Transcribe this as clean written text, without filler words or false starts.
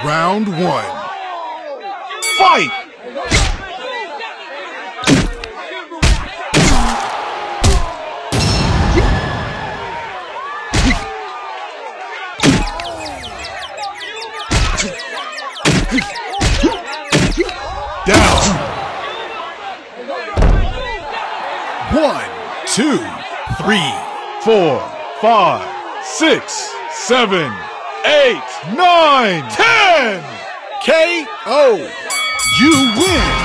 Round one. Fight! Down. 1, 2, 3, 4, 5, 6, 7, 8, 9, 10! KO! You win!